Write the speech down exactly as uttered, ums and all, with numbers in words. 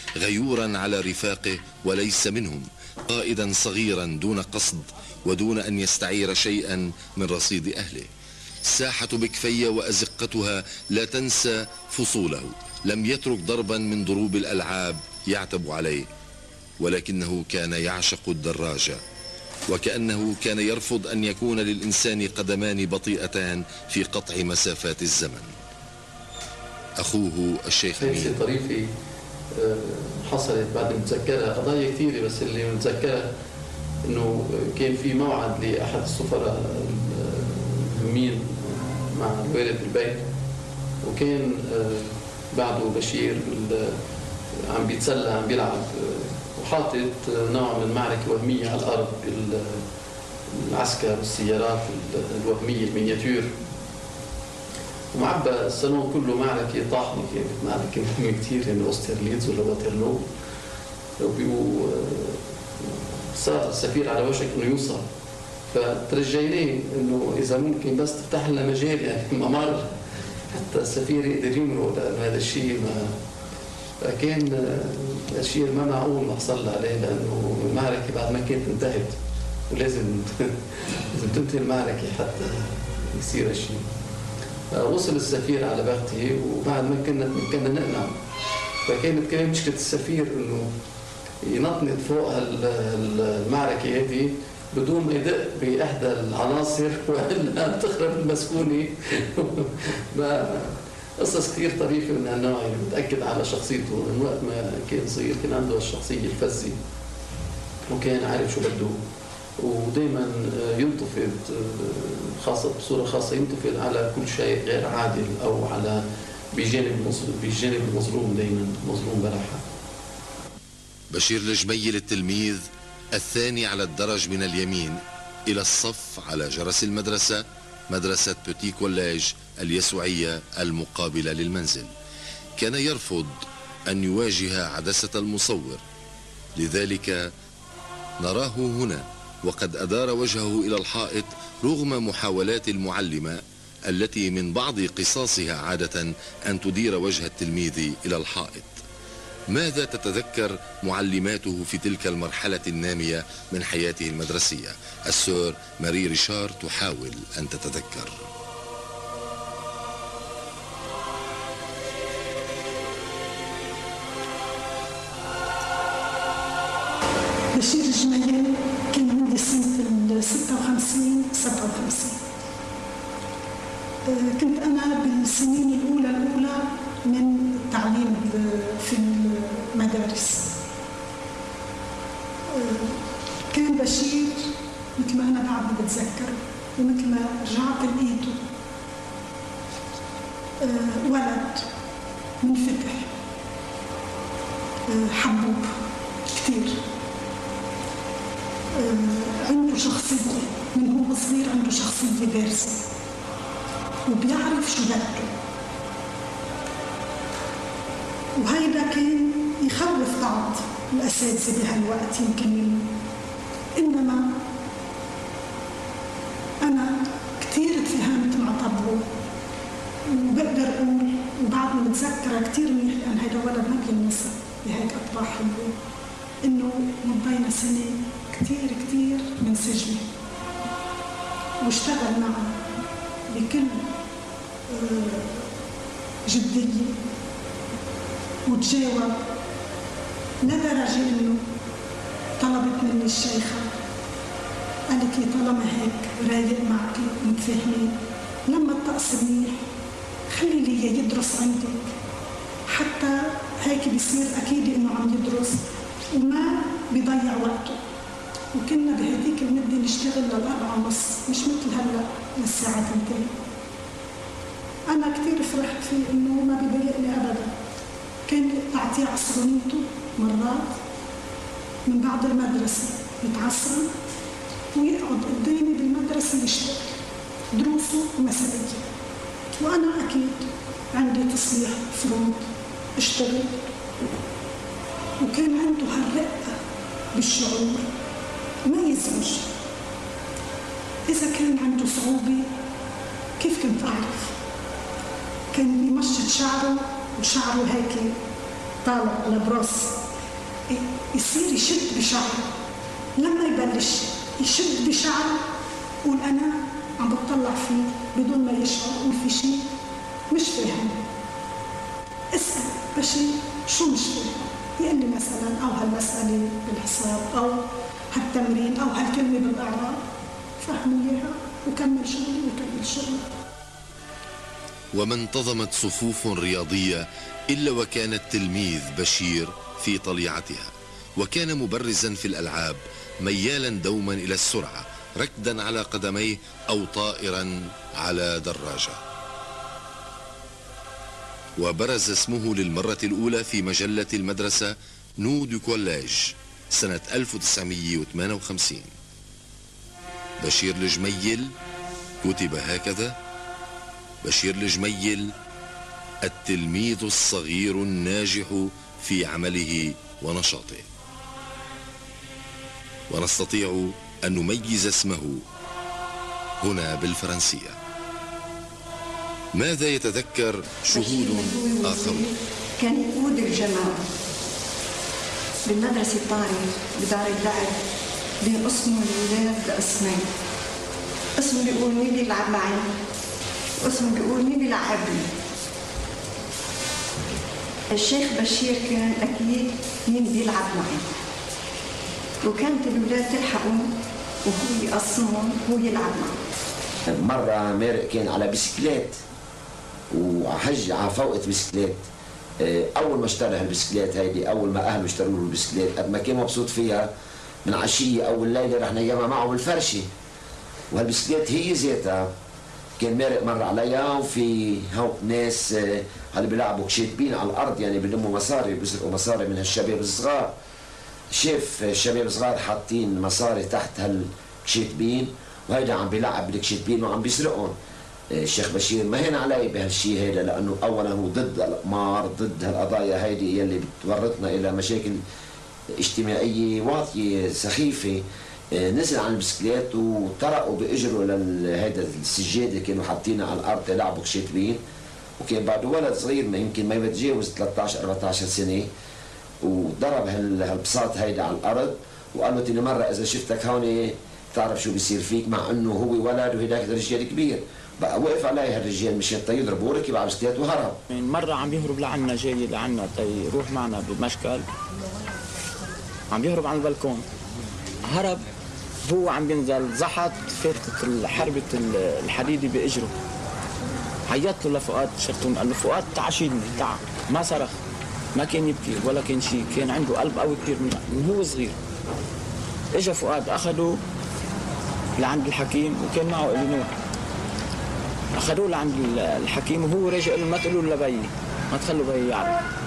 غيورا على رفاقه وليس منهم، قائدا صغيرا دون قصد ودون أن يستعير شيئا من رصيد أهله. ساحة بكفية وأزقتها لا تنسى فصوله، لم يترك ضربا من ضروب الألعاب يعتب عليه، ولكنه كان يعشق الدراجة، وكأنه كان يرفض أن يكون للإنسان قدمان بطيئتان في قطع مسافات الزمن. أخوه الشيخ أمين طريفي حصلت بعد متذكرها قضايا كثيرة، بس اللي متذكرها إنه كان في موعد لأحد السفراء المهمين مع الوالد بالبيت، وكان بعده بشير عم بيتسلى عم بيلعب وحاطط نوع من المعركة وهمية على الأرض، العسكر والسيارات الوهمية المينياتير، ومعبى الصالون كله معركة طاحنة، كانت معركة مهمة كثير، يعني أوسترليتز ولا واترلو. صار السفير على وشك إنه يوصل، فترجيناه إنه إذا ممكن بس تفتح لنا مجال، يعني ممر حتى السفير يقدر يمرق، لأنه هذا الشيء ما فكان الشيء ما معقول ما حصل عليه، لأنه المعركة بعد ما كانت انتهت ولازم لازم تنتهي المعركة حتى يصير الشيء. وصل السفير على بغته، وبعد ما كنا كنا نقنع، فكانت كمان مشكلة السفير إنه ينطنط فوق المعركة هذه بدون ما يدق بإحدى العناصر وإلا تخرب المسكونة. قصص كثير طريفة من هالنوع، يعني بتأكد على شخصيته. من وقت ما كان صغير كان عنده الشخصية الفزة، وكان عارف شو بده، ودائما ينتفض، خاصة بصورة خاصة ينتفض على كل شيء غير عادل أو على بجانب بجانب المظلوم، دائما مظلوم بلحة. بشير الجميل التلميذ الثاني على الدرج من اليمين إلى الصف على جرس المدرسة، مدرسة بوتي كوليج اليسوعية المقابلة للمنزل. كان يرفض أن يواجه عدسة المصور، لذلك نراه هنا وقد أدار وجهه إلى الحائط رغم محاولات المعلمة التي من بعض قصاصها عادة أن تدير وجه التلميذ إلى الحائط. ماذا تتذكر معلماته في تلك المرحلة النامية من حياته المدرسية؟ السور ماري ريشار تحاول أن تتذكر. بشير الجميل كان عندي سنة ستة وخمسين سبعة وخمسين. كنت أنا بالسنين الأولى الأولى من التعليم في المدارس. كان بشير مثل ما أنا بعد بتذكر ومثل ما رجعت لقيته ولد منفتح حبوب كثير، عنده شخصية من هو صغير، عنده شخصية بارزة وبيعرف شو بده، وهيدا كان يخوف بعض الأساتذة بهالوقت يمكن. إنما أنا كثير تفهمت مع طبعه، وبقدر أقول وبعد ما بتذكره كثير منيح، لأن هيدا ولد ما بينسى بهيك أطباع حلوة، إنه مضينا سنة كثير كثير من سجنه، واشتغل معه بكل جدية وتجاوب، لدرجة إنه طلبت مني الشيخة قالت لي طالما هيك رايق معك ومتفاهمين، لما الطقس منيح خلي لي اياه يدرس عندك، حتى هيك بيصير أكيد إنه عم يدرس وما بيضيع وقته. وكنا بهديك المدة نشتغل للأربعة ونص، مش مثل هلا للساعة تنتين. أنا كتير فرحت فيه إنه ما بيضايقني أبدا. كان أعطيه عصرونيته مرات من بعد المدرسة يتعصرن ويقعد قدامي بالمدرسة يشتغل دروسه ومسائيه، وأنا أكيد عندي تصليح فروض اشتغل. وكان عنده هالرقة بالشعور، ما يزعج. إذا كان عنده صعوبة كيف كنت أعرف؟ كان يمشط شعره، وشعره هيك طالع لبروس يصير يشد بشعره. لما يبلش يشد بشعره قول أنا عم بتطلع فيه بدون ما يشعر، قول في شيء مش فاهم. اسأل بشير شو مش فاهم، يقول لي مثلا أو هالمسألة بالحساب أو هالتمرين أو هالكلمة بالإعراب، فهموا إياها وكمل شغلي وكمل شغلي. وما انتظمت صفوف رياضية إلا وكان التلميذ بشير في طليعتها، وكان مبرزا في الألعاب، ميالا دوما إلى السرعة، ركدا على قدميه أو طائرا على دراجة. وبرز اسمه للمرة الأولى في مجلة المدرسة نو دو كوليج سنة ألف وتسعمئة وثمانية وخمسين. بشير الجميل كتب هكذا: بشير الجميل التلميذ الصغير الناجح في عمله ونشاطه. ونستطيع أن نميز اسمه هنا بالفرنسية. ماذا يتذكر شهود آخرون؟ كان يقود الجماعة بالمدرسة الطاري بدار اللعب، بينقسموا الولاد لقسمين، قسم بيقول مين بيلعب معي وقسم بيقول مين بيلعبني. الشيخ بشير كان أكيد مين بيلعب معي، وكانت الولاد تلحقهم وهو يقسمهم وهو يلعب معي. مرة مارق كان على بسكليت وحج على فوقة بسكليت. أول ما اشترى هالبسكليت هيدي، أول ما أهله اشتروا له البسكليت، قد ما كان مبسوط فيها، من عشية أول ليلة رح نيمها معه بالفرشة. وهالبسكليت هي ذاتها كان مارق مر عليها، وفي هوك ناس اللي بيلعبوا كشاتبين على الأرض، يعني بيلموا مصاري، بيسرقوا مصاري من هالشباب الصغار. شاف الشباب الصغار حاطين مصاري تحت هالكشاتبين، وهيدا عم بيلعب بالكشاتبين وعم بيسرقهم. الشيخ بشير ما هين علي بهالشيء هيدا، لانه اولا هو ضد القمار، ضد هالقضايا هيدي يلي بتورطنا الى مشاكل اجتماعيه واطيه سخيفه. نزل عن البسكليت وطرقوا باجره لهيدا السجاده كانوا حاطينها على الارض يلعبوا كشاتبين، وكان بعده ولد صغير ما يمكن ما يتجاوز ثلاثة عشر أربعة عشر سنه، وضرب هالبساط هيدا على الارض وقال له تاني مره اذا شفتك هون تعرف شو بيصير فيك، مع انه هو ولد وهداك رجال كبير. بقى وقف عليه هالرجال مشان يضربوه، ركب على البسكليت وهرب. مرة عم يهرب لعنا، جاي لعنا يروح معنا بمشكل، عم يهرب عن البلكون، هرب هو عم بينزل زحط فاتت حربة الحديدة بإجره. عيطت له لفؤاد شرطون، قال له فؤاد تعا شيلني تعا، ما صرخ، ما كان يبكي ولا كان شيء، كان عنده قلب قوي كثير من هو صغير. اجى فؤاد اخذه لعند الحكيم، وكان معه الينور، اخذوه لعند الحكيم وهو رجع له ما تقولوا له لبيي، ما تخلوا بيي يعرف.